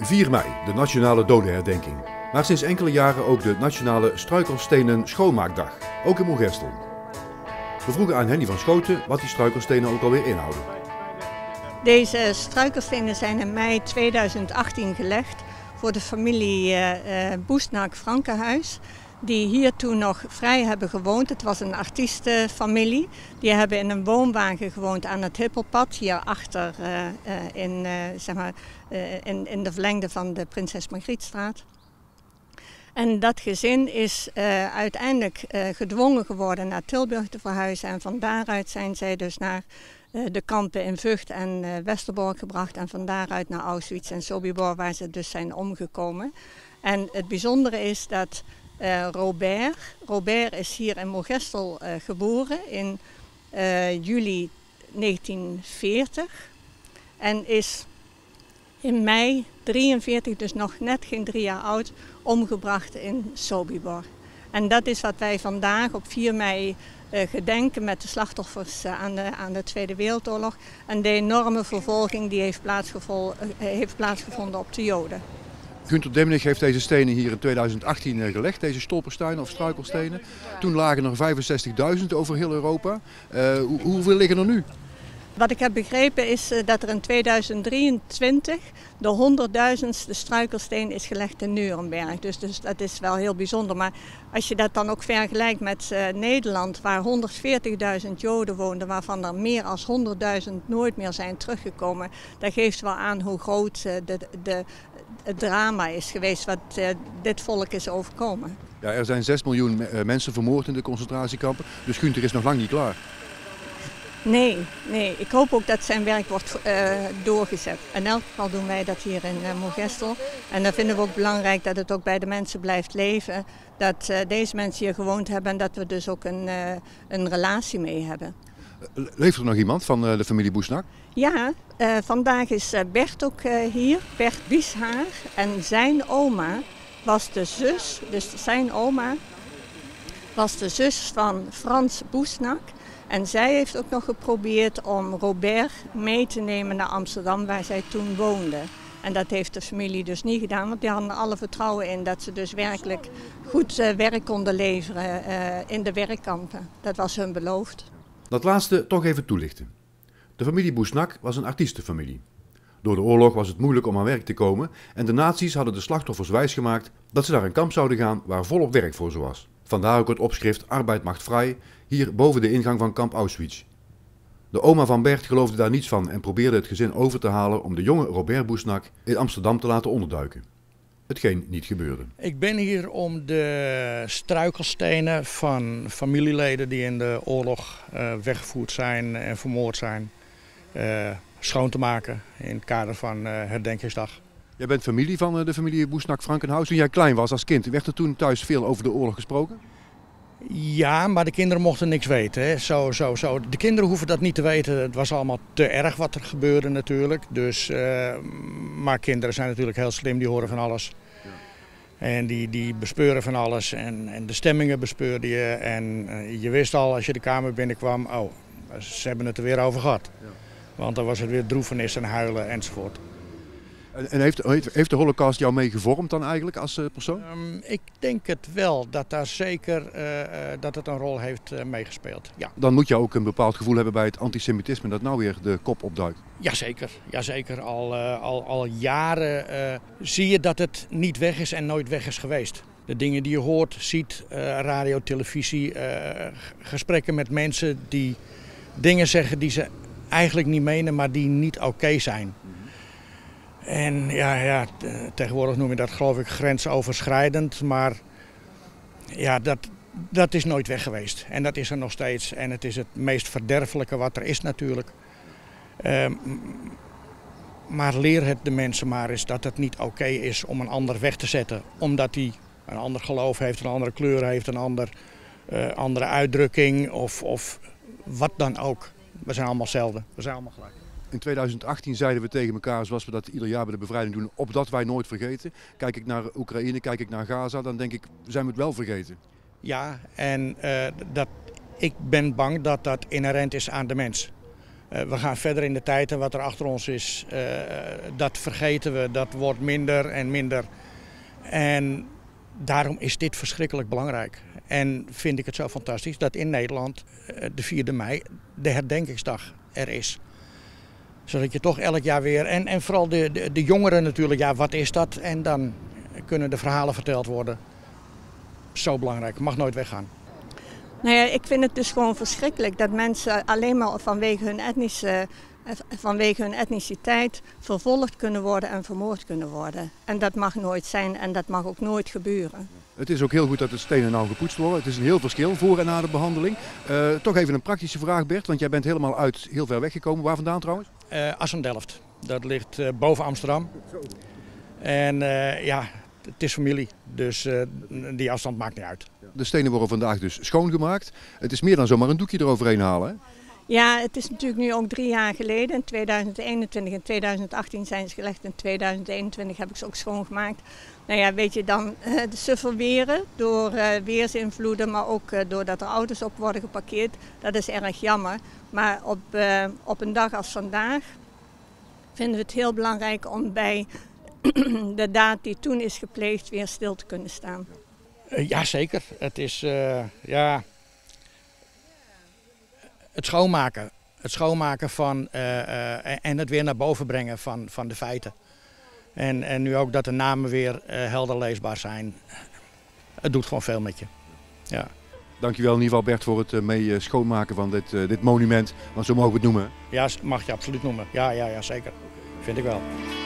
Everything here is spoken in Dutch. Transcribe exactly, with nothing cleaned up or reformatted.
vier mei, de Nationale Dodenherdenking. Maar sinds enkele jaren ook de Nationale Struikelstenen Schoonmaakdag, ook in Moergestel. We vroegen aan Henny van Schoten wat die struikelstenen ook alweer inhouden. Deze struikelstenen zijn in mei tweeduizend achttien gelegd voor de familie uh, Boesnak-Frankenhuis, die hier toen nog vrij hebben gewoond. Het was een artiestenfamilie. Die hebben in een woonwagen gewoond aan het Hippelpad, hierachter uh, uh, in, uh, zeg maar, uh, in, in de verlengde van de Prinses Margrietstraat. En dat gezin is uh, uiteindelijk uh, gedwongen geworden naar Tilburg te verhuizen. En van daaruit zijn zij dus naar uh, de kampen in Vught en uh, Westerbork gebracht. En van daaruit naar Auschwitz en Sobibor, waar ze dus zijn omgekomen. En het bijzondere is dat uh, Robert, Robert is hier in Moergestel uh, geboren in uh, juli negentien veertig. En is in mei drieënveertig, dus nog net geen drie jaar oud, omgebracht in Sobibor. En dat is wat wij vandaag op vier mei uh, gedenken met de slachtoffers uh, aan, de, aan de Tweede Wereldoorlog. En de enorme vervolging die heeft, plaatsgevol, uh, heeft plaatsgevonden op de Joden. Günter Demnig heeft deze stenen hier in tweeduizend achttien gelegd, deze stolpersteinen of struikelstenen. Toen lagen er vijfenzestigduizend over heel Europa. Uh, hoe, hoeveel liggen er nu? Wat ik heb begrepen is dat er in tweeduizend drieëntwintig de honderdduizendste struikelsteen is gelegd in Nuremberg. Dus, dus dat is wel heel bijzonder. Maar als je dat dan ook vergelijkt met uh, Nederland, waar honderdveertigduizend Joden woonden, waarvan er meer dan honderdduizend nooit meer zijn teruggekomen, dat geeft wel aan hoe groot uh, de, de, het drama is geweest wat uh, dit volk is overkomen. Ja, er zijn zes miljoen mensen vermoord in de concentratiekampen, dus Günter is nog lang niet klaar. Nee, nee, ik hoop ook dat zijn werk wordt uh, doorgezet. In elk geval doen wij dat hier in uh, Moergestel. En dan vinden we ook belangrijk dat het ook bij de mensen blijft leven. Dat uh, deze mensen hier gewoond hebben en dat we dus ook een, uh, een relatie mee hebben. Leeft er nog iemand van uh, de familie Boesnak? Ja, uh, vandaag is uh, Bert ook uh, hier, Bert Bieshaar. En zijn oma was de zus, dus zijn oma was de zus van Frans Boesnak. En zij heeft ook nog geprobeerd om Robert mee te nemen naar Amsterdam, waar zij toen woonde. En dat heeft de familie dus niet gedaan, want die hadden er alle vertrouwen in dat ze dus werkelijk goed uh, werk konden leveren uh, in de werkkampen. Dat was hun beloofd. Dat laatste toch even toelichten. De familie Boesnak was een artiestenfamilie. Door de oorlog was het moeilijk om aan werk te komen en de nazi's hadden de slachtoffers wijsgemaakt dat ze naar een kamp zouden gaan waar volop werk voor ze was. Vandaar ook het opschrift Arbeid macht vrij, hier boven de ingang van kamp Auschwitz. De oma van Bert geloofde daar niets van en probeerde het gezin over te halen om de jonge Robert Boesnak in Amsterdam te laten onderduiken. Hetgeen niet gebeurde. Ik ben hier om de struikelstenen van familieleden die in de oorlog uh, weggevoerd zijn en vermoord zijn, uh, schoon te maken in het kader van uh, herdenkingsdag. Jij bent familie van uh, de familie Boesnak-Frankenhuis. Toen jij klein was als kind, werd er toen thuis veel over de oorlog gesproken? Ja, maar de kinderen mochten niks weten. Hè. Zo, zo, zo. De kinderen hoeven dat niet te weten. Het was allemaal te erg wat er gebeurde natuurlijk. Dus, uh, maar kinderen zijn natuurlijk heel slim, die horen van alles. Ja. En die, die bespeuren van alles. En, en de stemmingen bespeurde je. En uh, je wist al als je de kamer binnenkwam, oh, ze hebben het er weer over gehad. Ja. Want dan was het weer droefenis en huilen enzovoort. En heeft, heeft de Holocaust jou mee gevormd dan eigenlijk als persoon? Um, ik denk het wel, dat daar zeker uh, uh, dat het een rol heeft uh, meegespeeld. Ja. Dan moet je ook een bepaald gevoel hebben bij het antisemitisme dat nou weer de kop opduikt. Jazeker, jazeker. Al, uh, al, al jaren uh, zie je dat het niet weg is en nooit weg is geweest. De dingen die je hoort, ziet, uh, radio, televisie, uh, gesprekken met mensen die dingen zeggen die ze eigenlijk niet menen, maar die niet oké okay zijn. En ja, ja, tegenwoordig noem je dat geloof ik grensoverschrijdend, maar ja, dat, dat is nooit weg geweest. En dat is er nog steeds en het is het meest verderfelijke wat er is natuurlijk. Um, maar leer het de mensen maar eens dat het niet oké okay is om een ander weg te zetten. Omdat hij een ander geloof heeft, een andere kleur heeft, een ander, uh, andere uitdrukking of, of wat dan ook. We zijn allemaal hetzelfde, we zijn allemaal gelijk. In tweeduizend achttien zeiden we tegen elkaar, zoals we dat ieder jaar bij de bevrijding doen, opdat wij nooit vergeten. Kijk ik naar Oekraïne, kijk ik naar Gaza, dan denk ik, zijn we het wel vergeten. Ja, en uh, dat, ik ben bang dat dat inherent is aan de mens. Uh, we gaan verder in de tijd en wat er achter ons is, uh, dat vergeten we. Dat wordt minder en minder. En daarom is dit verschrikkelijk belangrijk. En vind ik het zo fantastisch dat in Nederland uh, de vierde mei de herdenkingsdag er is. Zodat je toch elk jaar weer, en, en vooral de, de, de jongeren natuurlijk, ja wat is dat? En dan kunnen de verhalen verteld worden. Zo belangrijk, mag nooit weggaan. Nou ja, ik vind het dus gewoon verschrikkelijk dat mensen alleen maar vanwege hun, etnische, vanwege hun etniciteit vervolgd kunnen worden en vermoord kunnen worden. En dat mag nooit zijn en dat mag ook nooit gebeuren. Het is ook heel goed dat de stenen nou gepoetst worden. Het is een heel verschil voor en na de behandeling. Uh, toch even een praktische vraag, Bert, want jij bent helemaal uit heel ver weggekomen. Waar vandaan trouwens? Uh, Assen-Delft. Dat ligt uh, boven Amsterdam. En uh, ja, het is familie, dus uh, die afstand maakt niet uit. De stenen worden vandaag dus schoongemaakt. Het is meer dan zomaar een doekje eroverheen halen, hè? Ja, het is natuurlijk nu ook drie jaar geleden. In tweeduizend eenentwintig en tweeduizend achttien zijn ze gelegd. In tweeduizend eenentwintig heb ik ze ook schoongemaakt. Nou ja, weet je dan, uh, ze verweren door uh, weersinvloeden, maar ook uh, doordat er auto's op worden geparkeerd. Dat is erg jammer. Maar op, uh, op een dag als vandaag vinden we het heel belangrijk om bij de daad die toen is gepleegd weer stil te kunnen staan. Uh, ja, zeker. Het is, uh, ja... Het schoonmaken, het schoonmaken van, uh, uh, en het weer naar boven brengen van, van de feiten. En, en nu ook dat de namen weer uh, helder leesbaar zijn. Het doet gewoon veel met je. Ja. Dankjewel in ieder geval Bert voor het uh, mee schoonmaken van dit, uh, dit monument, want zo mogen we het noemen. Ja, mag je absoluut noemen. Ja, ja, ja zeker. Vind ik wel.